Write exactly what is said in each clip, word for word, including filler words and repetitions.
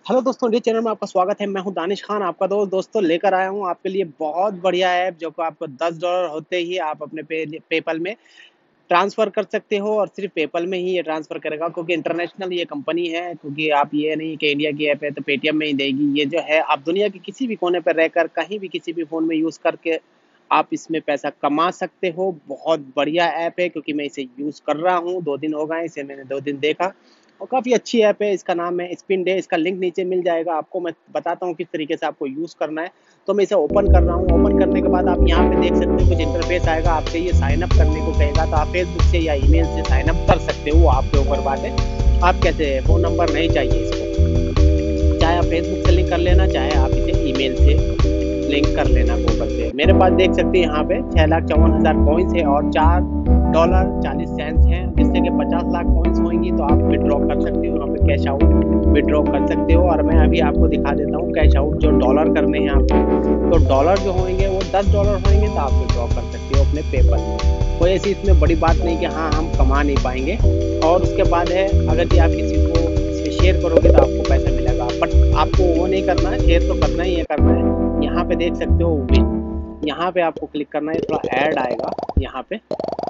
Hello दोस्तों, मेरे channel में आपका स्वागत है। मैं हूं दानिश खान, आपका दोस्त। दोस्तों लेकर आया हूं आपके लिए बहुत बढ़िया ऐप, जो कि आपको दस डॉलर होते ही आप अपने पे पेपल में ट्रांसफ़र कर सकते हो, और सिर्फ पेपल में ही ये ट्रांसफ़र करेगा, क्योंकि इंटरनेशनल ये कंपनी है। क्योंकि आप ये नहीं कि इंडिया की ऐप है तो पेटीएम में ही देगी। ये जो है, आप दुनिया के किसी भी कोने पर रहकर कहीं भी किसी भी फ़ोन में यूज़ करके आप इसमें पैसा कमा सकते हो। बहुत बढ़िया ऐप है, क्योंकि मैं इसे यूज़ कर रहा हूँ। दो दिन हो गए इसे मैंने दो दिन देखा, और काफ़ी अच्छी ऐप है। इसका नाम है स्पिन डे। इसका लिंक नीचे मिल जाएगा आपको। मैं बताता हूँ किस तरीके से आपको यूज़ करना है। तो मैं इसे ओपन कर रहा हूँ। ओपन करने के बाद आप यहाँ पे देख सकते हो कुछ इंटरफेस आएगा। आपसे ये साइन अप करने को कहेगा, तो आप फेसबुक से या ईमेल से साइन अप कर सकते हो। वो आपके ऊपर बात है, आप कैसे। फ़ोन नंबर नहीं चाहिए इसको। चाहे आप फेसबुक से लिंक कर लेना, चाहे आप इसे ईमेल से लिंक कर लेना गूगल से। मेरे पास देख सकते हैं यहाँ पे छह लाख चौवन हज़ार कॉइन्स है और चार डॉलर चालीस सेंट्स हैं, जिससे कि पचास लाख कॉइन्स होंगी तो आप विड्रॉ कर सकते हो। यहाँ पे कैश आउट विड्रॉ कर सकते हो। और मैं अभी आपको दिखा देता हूँ कैश आउट जो डॉलर करने हैं आपको। तो डॉलर जो होंगे वो दस डॉलर होंगे, तो आप विड्रॉ कर सकते हो अपने पेपल में। कोई ऐसी इसमें बड़ी बात नहीं कि हाँ हम कमा नहीं पाएंगे। और उसके बाद है, अगर कि आप किसी को शेयर करोगे तो आपको पैसा मिलेगा, बट आपको वो नहीं करना है, शेयर तो करना ही है करना है। यहाँ पे देख सकते हो विन, यहाँ पे आपको क्लिक करना है। थोड़ा ऐड आएगा, यहाँ पे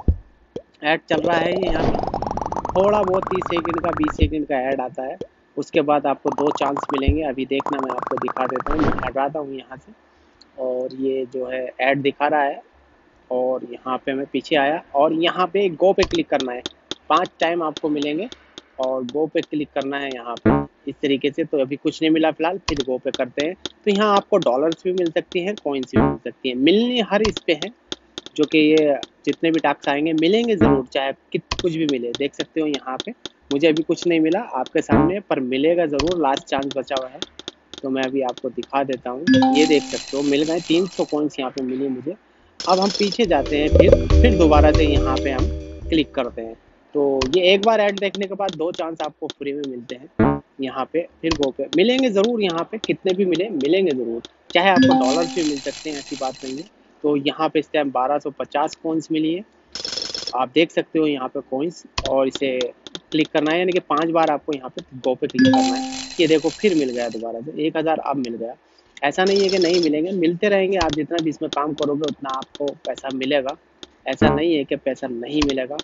ऐड चल रहा है। ये यहाँ पे थोड़ा बहुत तीस सेकंड का बीस सेकंड का ऐड आता है। उसके बाद आपको दो चांस मिलेंगे। अभी देखना, मैं आपको दिखा देता हूँ। मैं हटाता हूँ यहाँ से, और ये जो है ऐड दिखा रहा है। और यहाँ पे मैं पीछे आया, और यहाँ पे गो पे क्लिक करना है। पांच टाइम आपको मिलेंगे, और गो पे क्लिक करना है यहाँ पे इस तरीके से। तो अभी कुछ नहीं मिला फिलहाल, फिर गो पे करते हैं। तो यहाँ आपको डॉलर्स भी मिल सकती हैं, कॉइन्स भी मिल सकती हैं। मिलनी हर इस पे है, जो कि ये जितने भी टास्क आएंगे मिलेंगे ज़रूर, चाहे कित कुछ भी मिले। देख सकते हो यहाँ पे मुझे अभी कुछ नहीं मिला आपके सामने, पर मिलेगा ज़रूर। लास्ट चांस बचा हुआ है, तो मैं अभी आपको दिखा देता हूँ। ये देख सकते हो मिल गए तीन सौ कॉइन्स यहाँ पे मिली मुझे। अब हम पीछे जाते हैं, फिर फिर दोबारा से यहाँ पे हम क्लिक करते हैं। तो ये एक बार ऐड देखने के बाद दो चांस आपको फ्री में मिलते हैं यहाँ पे। फिर गो पे मिलेंगे ज़रूर, यहाँ पे कितने भी मिले मिलेंगे ज़रूर, चाहे आपको डॉलर्स भी मिल सकते हैं, ऐसी बात नहीं है। तो यहाँ पे इस टाइम बारह सौ पचास कॉइन्स मिली है, आप देख सकते हो यहाँ पे कॉइन्स। और इसे क्लिक करना है, यानी कि पांच बार आपको यहाँ पे गो पे क्लिक करना है। ये देखो फिर मिल गया दोबारा से एक हज़ार अब मिल गया। ऐसा नहीं है कि नहीं मिलेंगे, मिलते रहेंगे। आप जितना भी इसमें काम करोगे उतना आपको पैसा मिलेगा। ऐसा नहीं है कि पैसा नहीं मिलेगा।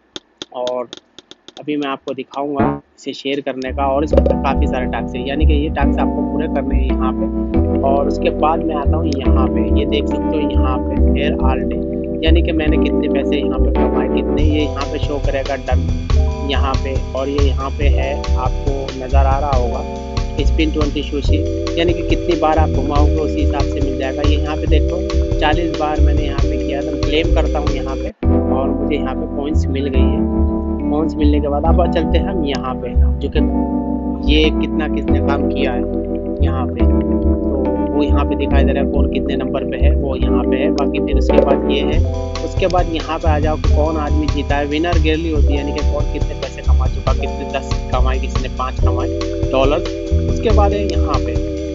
और अभी मैं आपको दिखाऊंगा इसे शेयर करने का, और इसमें काफ़ी सारे टास्क है, यानी कि ये टास्क आपको पूरे करने हैं यहाँ पे। और उसके बाद मैं आता हूँ यहाँ पे। ये देख सकते हो यहाँ पे हेयर ऑल डे, यानी कि मैंने कितने पैसे यहाँ पे कमाए, कितने ये यहाँ पे शो करेगा डन यहाँ पे। और ये यहाँ पे है, आपको नज़र आ रहा होगा स्पिन ट्वेंटी सुशी, यानी कि कितनी बार आप घुमाओगे उसी हिसाब से मिल जाएगा। ये यहाँ पे देखो चालीस बार मैंने यहाँ पे किया था। क्लेम करता हूँ यहाँ पे, और मुझे यहाँ पे पॉइंट्स मिल गई है। पॉइंट्स मिलने के बाद अब चलते हैं हम यहाँ पे, जो कि ये कितना किसने काम किया है यहाँ पे। तो वो यहाँ पे दिखाई दे रहा है, कौन कितने नंबर पे है वो यहाँ पे है। बाकी फिर उसके बाद ये है, उसके बाद यहाँ पे आ जाओ कि कौन आदमी जीता है। विनर गिरली होती है, यानी कि कौन कितने पैसे कमा चुका, कितने दस कमाए, किसी ने पाँच कमाए डॉलर। उसके बाद है यहाँ पे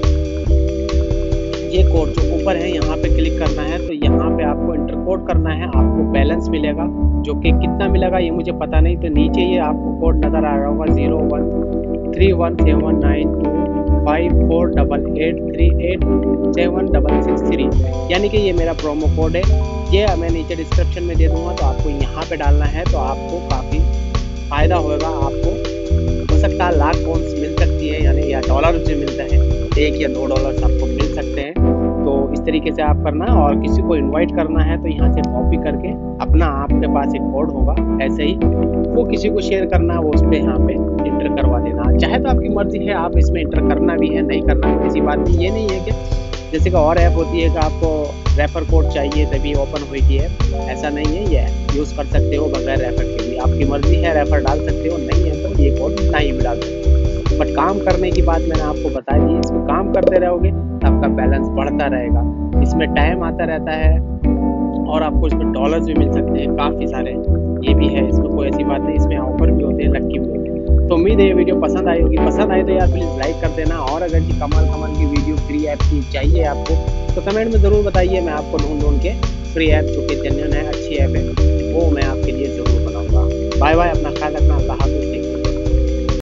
ये कोड जो ऊपर है, यहाँ पे क्लिक करना है। तो यहाँ पे आपको इंटर कोड करना है, आपको बैलेंस मिलेगा, जो कि कितना मिलेगा ये मुझे पता नहीं। तो नीचे ये आपको कोड नज़र आ रहा होगा zero one three one seven nine two five four double eight three eight seven double six three, यानी कि ये मेरा प्रोमो कोड है। ये मैं नीचे डिस्क्रिप्शन में दे दूँगा, तो आपको यहाँ पे डालना है। तो आपको काफ़ी फ़ायदा होगा। आपको हो सकता है लाख कॉइन्स मिल सकती है, यानी या डॉलर से मिलता है, एक या दो डॉलर आपको मिल सकते हैं। तो इस तरीके से आप करना, और किसी को इनवाइट करना है तो यहाँ से कॉपी करके अपना, आपके पास एक कोड होगा ऐसे ही, वो किसी को शेयर करना, वो उस पर यहाँ पे इंटर करवा देना। चाहे तो आपकी मर्जी है, आप इसमें इंटर करना भी है, नहीं करना कोई ऐसी बात नहीं। ये नहीं है कि जैसे कि और ऐप होती है कि आपको रेफर कोड चाहिए तभी ओपन हुई थी ऐप, ऐसा नहीं है। ये यूज़ कर सकते हो बगैर रेफर के भी, आपकी मर्जी है, रेफर डाल सकते हो, नहीं है तो ये कोड नहीं भी डाल सकते हो। बट काम करने की बात मैंने आपको बता दी, इसको काम करते रहोगे तो आपका बैलेंस बढ़ता रहेगा। इसमें टाइम आता रहता है, और आपको इसमें डॉलर्स भी मिल सकते हैं काफ़ी सारे। ये भी है, इसमें कोई ऐसी बात नहीं, इसमें ऑफर भी होते हैं, लक्की भी होते हैं। तो उम्मीद है ये वीडियो पसंद आई होगी। पसंद आई तो यार प्लीज़ लाइक कर देना, और अगर जी कमाल कमाल की वीडियो फ्री ऐप की चाहिए आपको तो कमेंट में ज़रूर बताइए। मैं आपको ढूंढ ढूंढ के फ्री ऐप जो कि जेन्युइन है, अच्छी ऐप है, वो मैं आपके लिए ज़रूर बनाऊँगा। बाय बाय, अपना ख्याल रखना, अल्लाह हाफ़िज़।